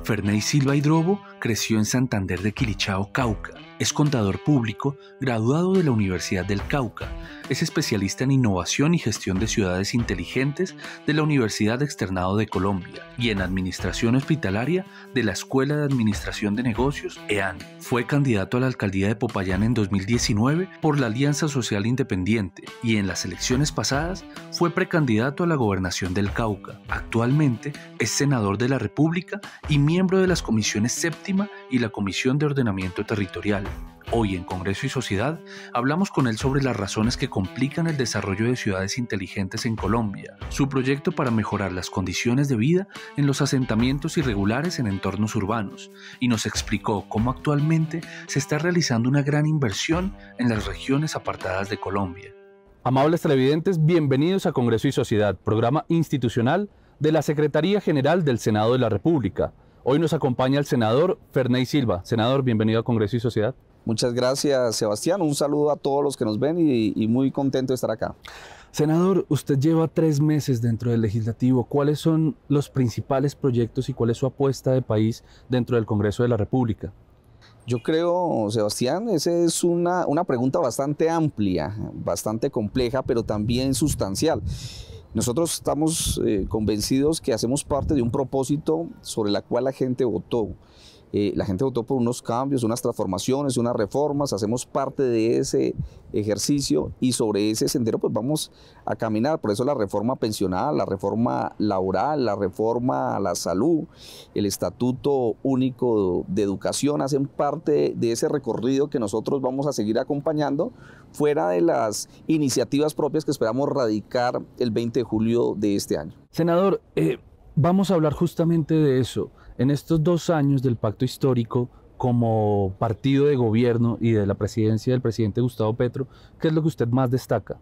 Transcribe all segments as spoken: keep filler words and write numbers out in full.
Ferney Silva Hidrobo creció en Santander de Quilichao, Cauca. Es contador público, graduado de la Universidad del Cauca. Es especialista en innovación y gestión de ciudades inteligentes de la Universidad Externado de Colombia y en administración hospitalaria de la Escuela de Administración de Negocios, E A N. Fue candidato a la alcaldía de Popayán en dos mil diecinueve por la Alianza Social Independiente y en las elecciones pasadas fue precandidato a la gobernación del Cauca. Actualmente es senador de la República y miembro de las comisiones séptima y la Comisión de Ordenamiento Territorial. Hoy en Congreso y Sociedad hablamos con él sobre las razones que complican el desarrollo de ciudades inteligentes en Colombia, su proyecto para mejorar las condiciones de vida en los asentamientos irregulares en entornos urbanos, y nos explicó cómo actualmente se está realizando una gran inversión en las regiones apartadas de Colombia. Amables televidentes, bienvenidos a Congreso y Sociedad, programa institucional de la Secretaría General del Senado de la República. Hoy nos acompaña el senador Ferney Silva. Senador, bienvenido a Congreso y Sociedad. Muchas gracias, Sebastián. Un saludo a todos los que nos ven y, y muy contento de estar acá. Senador, usted lleva tres meses dentro del Legislativo. ¿Cuáles son los principales proyectos y cuál es su apuesta de país dentro del Congreso de la República? Yo creo, Sebastián, esa es una, una pregunta bastante amplia, bastante compleja, pero también sustancial. Nosotros estamos eh, convencidos que hacemos parte de un propósito sobre la cual la gente votó. Eh, la gente votó por unos cambios, unas transformaciones, unas reformas, hacemos parte de ese ejercicio y sobre ese sendero pues vamos a caminar. Por eso la reforma pensional, la reforma laboral, la reforma a la salud, el Estatuto Único de Educación hacen parte de ese recorrido que nosotros vamos a seguir acompañando fuera de las iniciativas propias que esperamos radicar el veinte de julio de este año. Senador, eh, vamos a hablar justamente de eso. En estos dos años del pacto histórico como partido de gobierno y de la presidencia del presidente Gustavo Petro, ¿qué es lo que usted más destaca?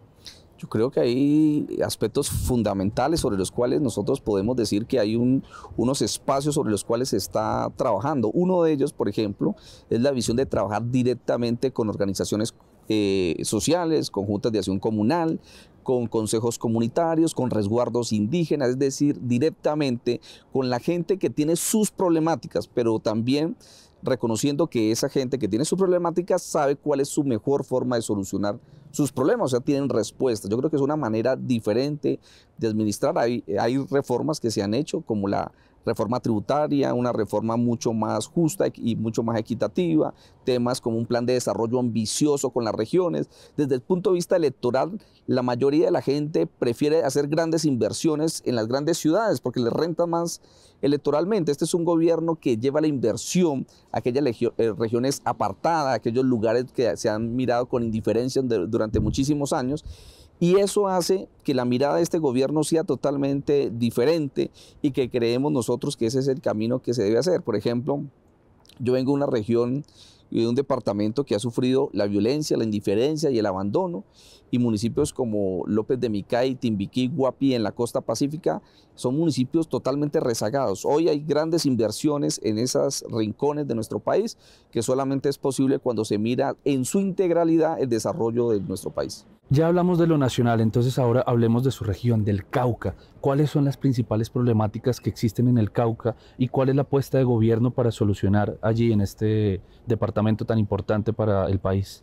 Yo creo que hay aspectos fundamentales sobre los cuales nosotros podemos decir que hay un, unos espacios sobre los cuales se está trabajando. Uno de ellos, por ejemplo, es la visión de trabajar directamente con organizaciones eh, sociales, conjuntas de acción comunal, con consejos comunitarios, con resguardos indígenas, es decir, directamente con la gente que tiene sus problemáticas, pero también reconociendo que esa gente que tiene sus problemáticas sabe cuál es su mejor forma de solucionar sus problemas, o sea, tienen respuestas. Yo creo que es una manera diferente de administrar. Hay, hay reformas que se han hecho, como la reforma tributaria, una reforma mucho más justa y mucho más equitativa, temas como un plan de desarrollo ambicioso con las regiones. Desde el punto de vista electoral, la mayoría de la gente prefiere hacer grandes inversiones en las grandes ciudades porque les renta más electoralmente. Este es un gobierno que lleva la inversión a aquellas regiones apartadas, a aquellos lugares que se han mirado con indiferencia durante muchísimos años. Y eso hace que la mirada de este gobierno sea totalmente diferente y que creemos nosotros que ese es el camino que se debe hacer. Por ejemplo, yo vengo de una región y de un departamento que ha sufrido la violencia, la indiferencia y el abandono, y municipios como López de Micay, Timbiquí, Guapi en la costa pacífica son municipios totalmente rezagados. Hoy hay grandes inversiones en esos rincones de nuestro país que solamente es posible cuando se mira en su integralidad el desarrollo de nuestro país. Ya hablamos de lo nacional, entonces ahora hablemos de su región, del Cauca. ¿Cuáles son las principales problemáticas que existen en el Cauca y cuál es la apuesta de gobierno para solucionar allí en este departamento tan importante para el país?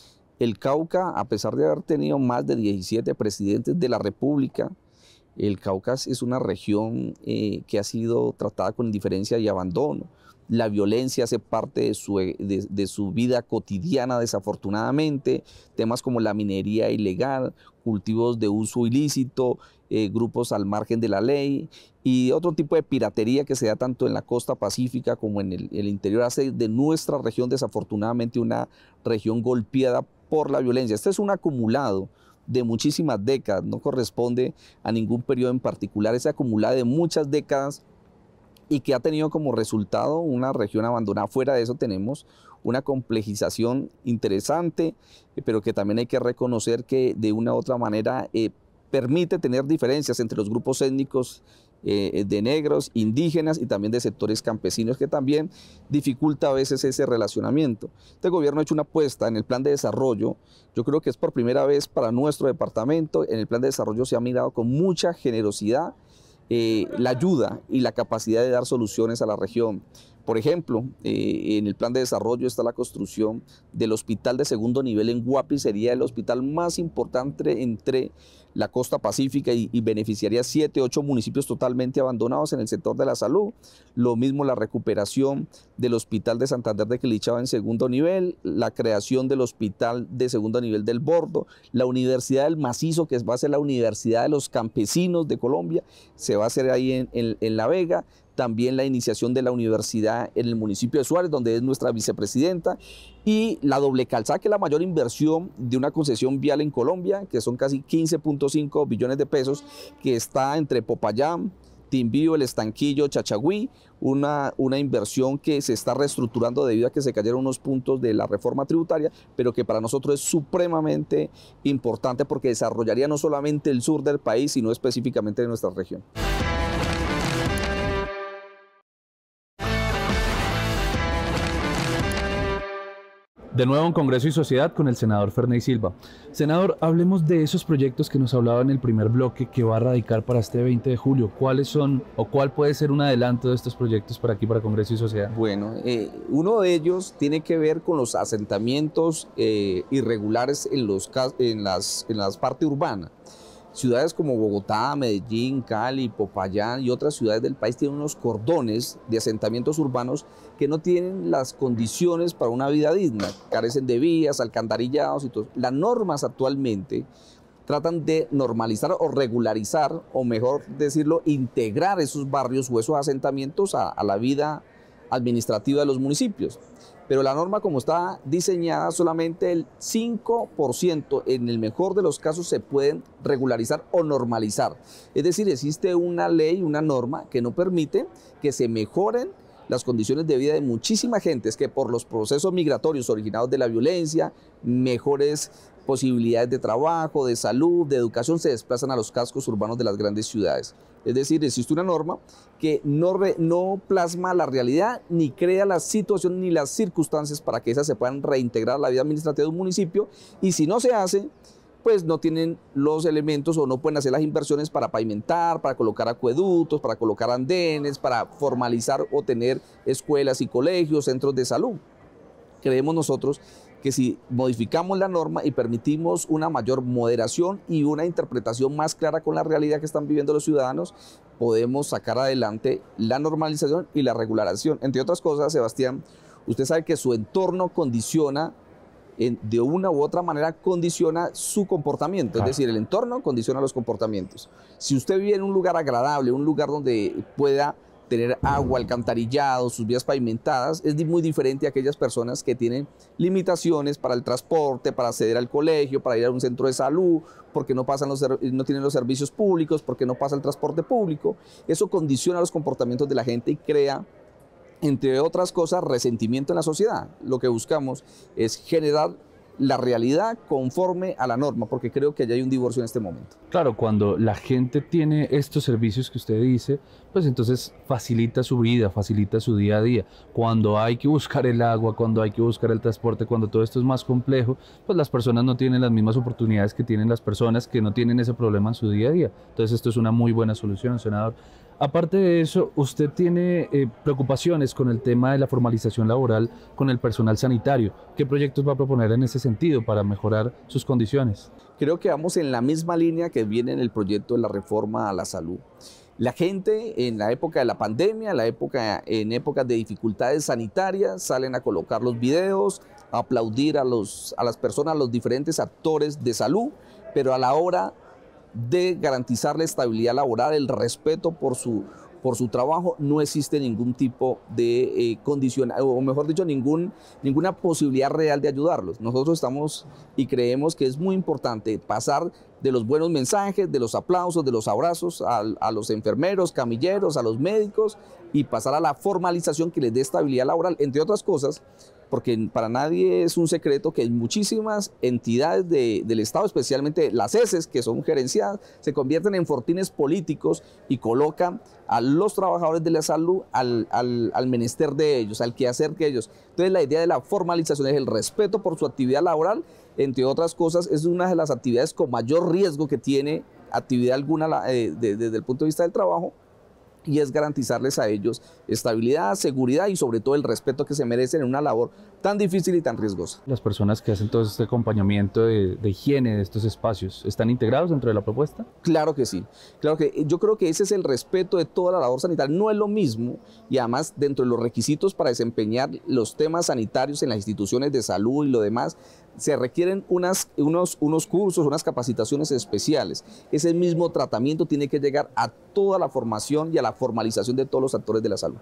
El Cauca, a pesar de haber tenido más de diecisiete presidentes de la República, el Cauca es una región eh, que ha sido tratada con indiferencia y abandono. La violencia hace parte de su, de, de su vida cotidiana, desafortunadamente. Temas como la minería ilegal, cultivos de uso ilícito, eh, grupos al margen de la ley y otro tipo de piratería que se da tanto en la costa pacífica como en el, el interior hace de nuestra región desafortunadamente una región golpeada por la violencia. Este es un acumulado de muchísimas décadas, no corresponde a ningún periodo en particular, es acumulado de muchas décadas y que ha tenido como resultado una región abandonada. Fuera de eso tenemos una complejización interesante, pero que también hay que reconocer que de una u otra manera eh, permite tener diferencias entre los grupos étnicos eh, de negros, indígenas y también de sectores campesinos, que también dificulta a veces ese relacionamiento. Este gobierno ha hecho una apuesta en el plan de desarrollo. Yo creo que es por primera vez para nuestro departamento. En el plan de desarrollo se ha mirado con mucha generosidad eh, la ayuda y la capacidad de dar soluciones a la región. Por ejemplo, eh, en el plan de desarrollo está la construcción del hospital de segundo nivel en Guapi, sería el hospital más importante entre la costa pacífica y, y beneficiaría siete, ocho municipios totalmente abandonados en el sector de la salud. Lo mismo la recuperación del hospital de Santander de Quilichao en segundo nivel, la creación del hospital de segundo nivel del Bordo, la Universidad del Macizo, que va a ser la Universidad de los Campesinos de Colombia, se va a hacer ahí en, en, en La Vega. También la iniciación de la universidad en el municipio de Suárez, donde es nuestra vicepresidenta, y la doble calzada, que es la mayor inversión de una concesión vial en Colombia, que son casi quince punto cinco billones de pesos, que está entre Popayán, Timbío, El Estanquillo, Chachagüí, una, una inversión que se está reestructurando debido a que se cayeron unos puntos de la reforma tributaria, pero que para nosotros es supremamente importante porque desarrollaría no solamente el sur del país, sino específicamente de nuestra región. De nuevo en Congreso y Sociedad con el senador Ferney Silva. Senador, hablemos de esos proyectos que nos hablaba en el primer bloque que va a radicar para este veinte de julio. ¿Cuáles son o cuál puede ser un adelanto de estos proyectos para aquí, para Congreso y Sociedad? Bueno, eh, uno de ellos tiene que ver con los asentamientos eh, irregulares en, los, en, las, en las partes urbanas. Ciudades como Bogotá, Medellín, Cali, Popayán y otras ciudades del país tienen unos cordones de asentamientos urbanos que no tienen las condiciones para una vida digna, carecen de vías, alcantarillados y todo. Las normas actualmente tratan de normalizar o regularizar, o mejor decirlo, integrar esos barrios o esos asentamientos a, a la vida administrativa de los municipios. Pero la norma, como está diseñada, solamente el cinco por ciento en el mejor de los casos se pueden regularizar o normalizar. Es decir, existe una ley, una norma que no permite que se mejoren las condiciones de vida de muchísima gente, es que por los procesos migratorios originados de la violencia, mejores posibilidades de trabajo, de salud, de educación, se desplazan a los cascos urbanos de las grandes ciudades. Es decir, existe una norma que no, re, no plasma la realidad ni crea la situación ni las circunstancias para que esas se puedan reintegrar a la vida administrativa de un municipio, y si no se hace, pues no tienen los elementos o no pueden hacer las inversiones para pavimentar, para colocar acueductos, para colocar andenes, para formalizar o tener escuelas y colegios, centros de salud. Creemos nosotros que si modificamos la norma y permitimos una mayor moderación y una interpretación más clara con la realidad que están viviendo los ciudadanos, podemos sacar adelante la normalización y la regularización. Entre otras cosas, Sebastián, usted sabe que su entorno condiciona, en, de una u otra manera condiciona su comportamiento, es decir, el entorno condiciona los comportamientos. Si usted vive en un lugar agradable, un lugar donde pueda tener agua, alcantarillado, sus vías pavimentadas, es muy diferente a aquellas personas que tienen limitaciones para el transporte, para acceder al colegio, para ir a un centro de salud, porque no, pasan los, no tienen los servicios públicos, porque no pasa el transporte público. Eso condiciona los comportamientos de la gente y crea, entre otras cosas, resentimiento en la sociedad. Lo que buscamos es generar la realidad conforme a la norma, porque creo que ya hay un divorcio en este momento. Claro, cuando la gente tiene estos servicios que usted dice, pues entonces facilita su vida, facilita su día a día. Cuando hay que buscar el agua, cuando hay que buscar el transporte, cuando todo esto es más complejo, pues las personas no tienen las mismas oportunidades que tienen las personas que no tienen ese problema en su día a día. Entonces esto es una muy buena solución, senador. Aparte de eso, ¿usted tiene eh, preocupaciones con el tema de la formalización laboral con el personal sanitario? ¿Qué proyectos va a proponer en ese sentido para mejorar sus condiciones? Creo que vamos en la misma línea que viene en el proyecto de la reforma a la salud. La gente en la época de la pandemia, en, la época, en épocas de dificultades sanitarias, salen a colocar los videos, a aplaudir a, los, a las personas, a los diferentes actores de salud, pero a la hora de garantizar la estabilidad laboral, el respeto por su, por su trabajo, no existe ningún tipo de eh, condición, o mejor dicho, ningún, ninguna posibilidad real de ayudarlos. Nosotros estamos y creemos que es muy importante pasar de los buenos mensajes, de los aplausos, de los abrazos a, a los enfermeros, camilleros, a los médicos, y pasar a la formalización que les dé estabilidad laboral, entre otras cosas, porque para nadie es un secreto que hay muchísimas entidades de, del Estado, especialmente las E S Es, que son gerenciadas, se convierten en fortines políticos y colocan a los trabajadores de la salud al, al, al menester de ellos, al quehacer de ellos. Entonces la idea de la formalización es el respeto por su actividad laboral, entre otras cosas, es una de las actividades con mayor riesgo que tiene actividad alguna eh, de, de, desde el punto de vista del trabajo, y es garantizarles a ellos estabilidad, seguridad y sobre todo el respeto que se merecen en una labor tan difícil y tan riesgosa. Las personas que hacen todo este acompañamiento de, de higiene de estos espacios, ¿están integrados dentro de la propuesta? Claro que sí, claro que yo creo que ese es el respeto de toda la labor sanitaria, no es lo mismo y además dentro de los requisitos para desempeñar los temas sanitarios en las instituciones de salud y lo demás, se requieren unas, unos, unos cursos, unas capacitaciones especiales. Ese mismo tratamiento tiene que llegar a toda la formación y a la formalización de todos los actores de la salud.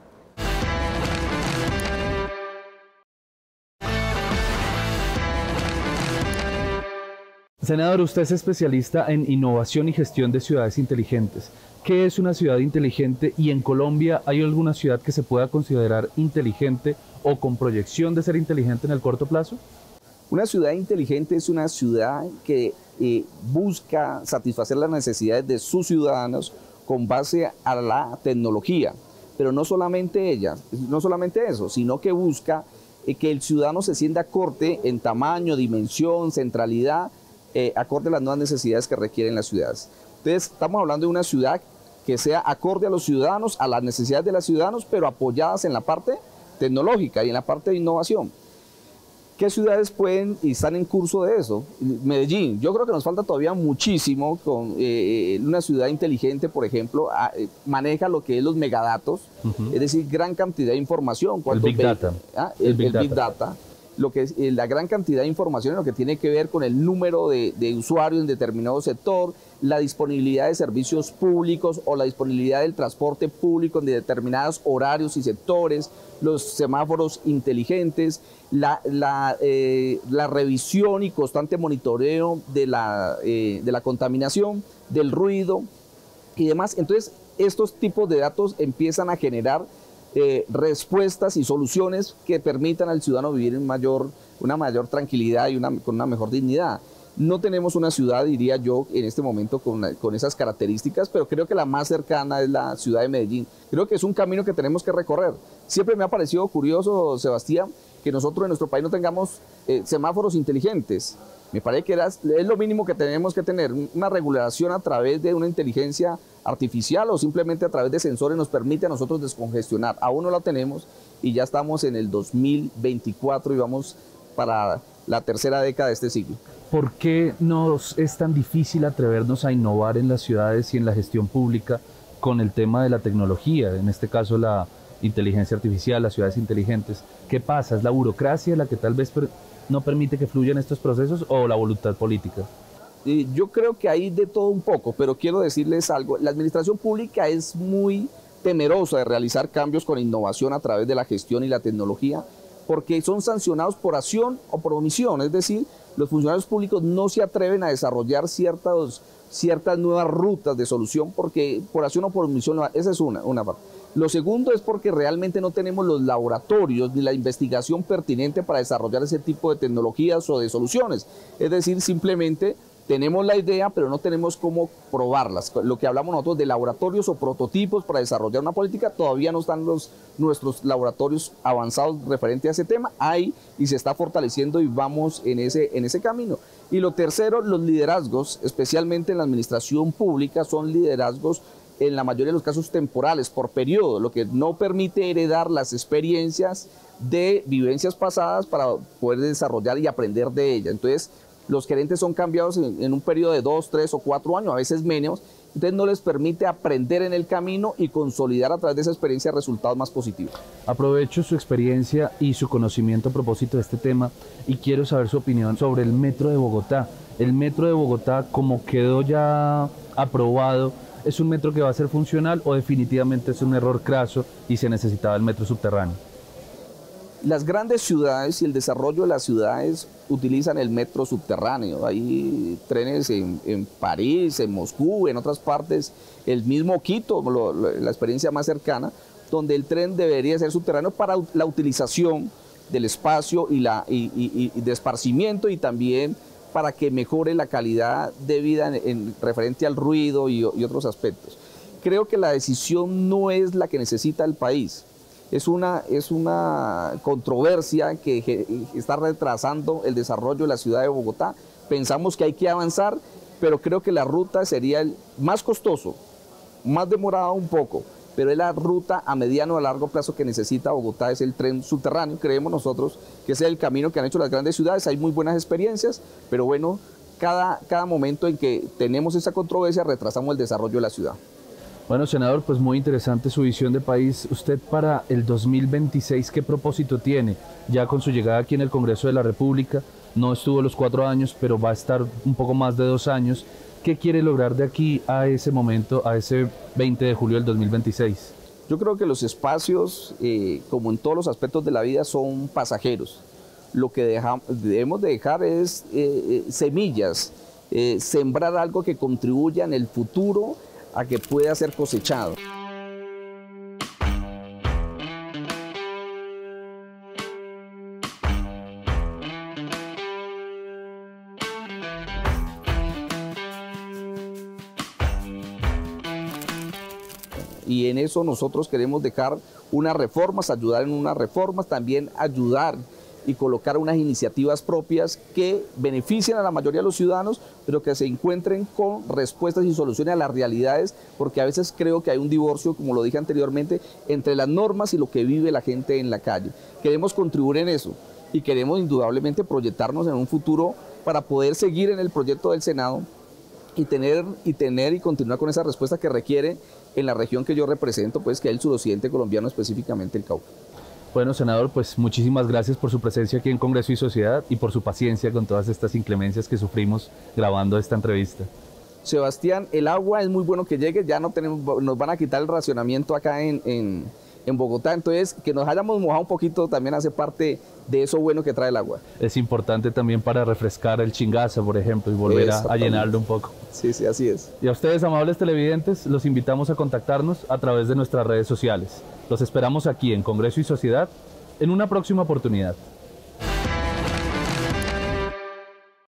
Senador, usted es especialista en innovación y gestión de ciudades inteligentes. ¿Qué es una ciudad inteligente y en Colombia hay alguna ciudad que se pueda considerar inteligente o con proyección de ser inteligente en el corto plazo? Una ciudad inteligente es una ciudad que eh, busca satisfacer las necesidades de sus ciudadanos con base a la tecnología, pero no solamente ella, no solamente eso, sino que busca eh, que el ciudadano se sienta acorde en tamaño, dimensión, centralidad, eh, acorde a las nuevas necesidades que requieren las ciudades. Entonces, estamos hablando de una ciudad que sea acorde a los ciudadanos, a las necesidades de los ciudadanos, pero apoyadas en la parte tecnológica y en la parte de innovación. ¿Qué ciudades pueden y están en curso de eso? Medellín, yo creo que nos falta todavía muchísimo. Con eh, una ciudad inteligente, por ejemplo, a, eh, maneja lo que es los megadatos, uh-huh. es decir, gran cantidad de información. El Big Data. ¿Ah? El, el, Big, el Big Data. Data. Lo que es eh, la gran cantidad de información en lo que tiene que ver con el número de, de usuarios en determinado sector, la disponibilidad de servicios públicos o la disponibilidad del transporte público en determinados horarios y sectores, los semáforos inteligentes, la, la, eh, la revisión y constante monitoreo de la, eh, de la contaminación, del ruido y demás. Entonces, estos tipos de datos empiezan a generar Eh, respuestas y soluciones que permitan al ciudadano vivir en mayor, una mayor tranquilidad y una, con una mejor dignidad. No tenemos una ciudad, diría yo, en este momento con, con esas características, pero creo que la más cercana es la ciudad de Medellín. Creo que es un camino que tenemos que recorrer. Siempre me ha parecido curioso, Sebastián, que nosotros en nuestro país no tengamos eh, semáforos inteligentes. Me parece que era, es lo mínimo que tenemos que tener, una regulación a través de una inteligencia artificial o simplemente a través de sensores nos permite a nosotros descongestionar. Aún no la tenemos y ya estamos en el dos mil veinticuatro y vamos para la tercera década de este siglo. ¿Por qué nos es tan difícil atrevernos a innovar en las ciudades y en la gestión pública con el tema de la tecnología, en este caso la inteligencia artificial, las ciudades inteligentes? ¿Qué pasa? ¿Es la burocracia la que tal vez per- no permite que fluyan estos procesos o la voluntad política? Eh, yo creo que hay de todo un poco, pero quiero decirles algo. La administración pública es muy temerosa de realizar cambios con innovación a través de la gestión y la tecnología, porque son sancionados por acción o por omisión. Es decir, los funcionarios públicos no se atreven a desarrollar ciertas, ciertas nuevas rutas de solución porque por acción o por omisión, esa es una, una parte. Lo segundo es porque realmente no tenemos los laboratorios ni la investigación pertinente para desarrollar ese tipo de tecnologías o de soluciones. Es decir, simplemente tenemos la idea, pero no tenemos cómo probarlas. Lo que hablamos nosotros de laboratorios o prototipos para desarrollar una política, todavía no están los, nuestros laboratorios avanzados referente a ese tema. Hay y se está fortaleciendo y vamos en ese, en ese camino. Y lo tercero, los liderazgos, especialmente en la administración pública, son liderazgos en la mayoría de los casos temporales, por periodo, lo que no permite heredar las experiencias de vivencias pasadas para poder desarrollar y aprender de ellas. Entonces, los gerentes son cambiados en, en un periodo de dos, tres o cuatro años, a veces menos, entonces no les permite aprender en el camino y consolidar a través de esa experiencia resultados más positivos. Aprovecho su experiencia y su conocimiento a propósito de este tema y quiero saber su opinión sobre el Metro de Bogotá. El Metro de Bogotá, como quedó ya aprobado, ¿es un metro que va a ser funcional o definitivamente es un error craso y se necesitaba el metro subterráneo? Las grandes ciudades y el desarrollo de las ciudades utilizan el metro subterráneo. Hay trenes en, en París, en Moscú, en otras partes, el mismo Quito, lo, lo, la experiencia más cercana, donde el tren debería ser subterráneo para la utilización del espacio y, la, y, y, y de esparcimiento y también para que mejore la calidad de vida en, en referente al ruido y, y otros aspectos. Creo que la decisión no es la que necesita el país. Es una, es una controversia que está retrasando el desarrollo de la ciudad de Bogotá. Pensamos que hay que avanzar, pero creo que la ruta sería el más costoso, más demorado un poco, pero es la ruta a mediano o a largo plazo que necesita Bogotá, es el tren subterráneo. Creemos nosotros que ese es el camino que han hecho las grandes ciudades. Hay muy buenas experiencias, pero bueno, cada, cada momento en que tenemos esa controversia retrasamos el desarrollo de la ciudad. Bueno, senador, pues muy interesante su visión de país. Usted para el dos mil veintiséis, ¿qué propósito tiene? Ya con su llegada aquí en el Congreso de la República, no estuvo los cuatro años, pero va a estar un poco más de dos años. ¿Qué quiere lograr de aquí a ese momento, a ese veinte de julio del dos mil veintiséis? Yo creo que los espacios, eh, como en todos los aspectos de la vida, son pasajeros. Lo que dejamos, debemos de dejar es eh, semillas, eh, sembrar algo que contribuya en el futuro a que pueda ser cosechado. Y en eso nosotros queremos dejar unas reformas, ayudar en unas reformas, también ayudar y colocar unas iniciativas propias que beneficien a la mayoría de los ciudadanos, pero que se encuentren con respuestas y soluciones a las realidades, porque a veces creo que hay un divorcio, como lo dije anteriormente, entre las normas y lo que vive la gente en la calle. Queremos contribuir en eso y queremos indudablemente proyectarnos en un futuro para poder seguir en el proyecto del Senado y tener y tener y continuar con esa respuesta que requiere en la región que yo represento, pues que es el suroccidente colombiano, específicamente el Cauca. Bueno, senador, pues muchísimas gracias por su presencia aquí en Congreso y Sociedad y por su paciencia con todas estas inclemencias que sufrimos grabando esta entrevista. Sebastián, el agua es muy bueno que llegue, ya no tenemos, nos van a quitar el racionamiento acá en, en, en Bogotá, entonces que nos hayamos mojado un poquito también hace parte de eso bueno que trae el agua. Es importante también para refrescar el Chingaza, por ejemplo, y volver a, a llenarlo un poco. Sí, sí, así es. Y a ustedes, amables televidentes, los invitamos a contactarnos a través de nuestras redes sociales. Los esperamos aquí en Congreso y Sociedad en una próxima oportunidad.